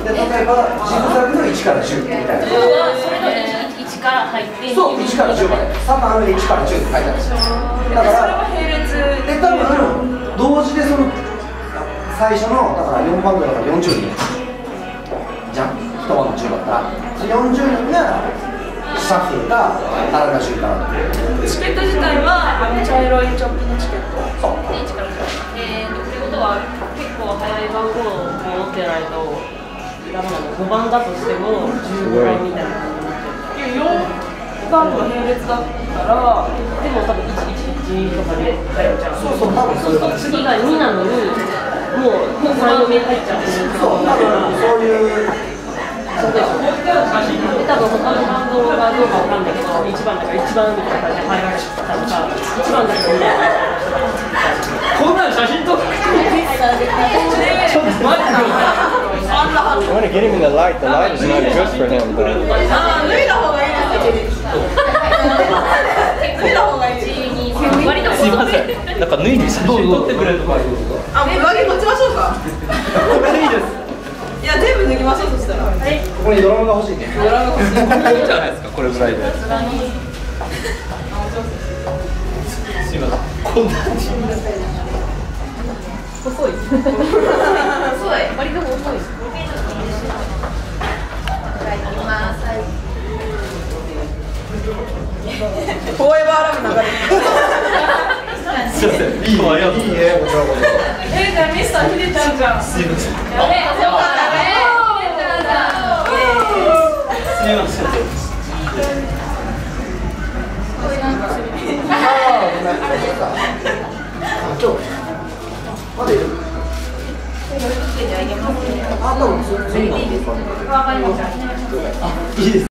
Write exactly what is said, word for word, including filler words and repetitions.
で、例えばジグザグのいちからじゅうみたいな。 それのいちから入って、 そう、いちからじゅうまで。サタンのいちからじゅうって書いてあるんですよ。だから、 並列で、多分同時でその最初のだからよんバンドだからよんじゅうにんじゃん。いちバンドじゅうだったら、よんじゅうにんがシャッフルか田中俊か。 チケット自体はあの茶色いチョップのチケット。 そう。 いちからじゅう。えーと、ってことは結構早い番号を持ってないとダメなの。ごばんだとしてもじゅうごばんみたいな感じになっちゃう。 よんバンドが並列だったら、 でも多分いちいちいちとかで入っちゃう。 そうそう、多分そういう感じ。 次がになのに、もうさん、よんめ入っちゃう。 そう、多分そういう。 そうでしょ。多分他のバンドがどうかわかんないけど、いちばんだからいちばんみたいな感じで入られたのか、いちばんだからみたいな。 こんなん写真撮って。ちょっと待って。 I want to get him in the light. The light is not good for him, though. ああ、脱いだ方がいいですよ。脱いだ方がいいです。 割とすいません。なんか脱いで写真撮ってくれるのか。 あ、もう上着持ちましょうか。 これでいいです。 いや、全部脱ぎましょう、そしたら。 ここにドラムが欲しいね。 ドラム欲しい。 いいんじゃないですか、これぐらいで。すいません。こんなに。 細い。細い。割と細い。 フォーエバーラブ流れてる。 すいません。いいわよ。いいね。 え、じゃあミスターヒデちゃんじゃん。 すいません。 やべえ、そうだね。 すいません。 ああ、ごめん。あ、今日。まだいる。あ、多分、それ、いいですか。 わかりました。 あ、いいです。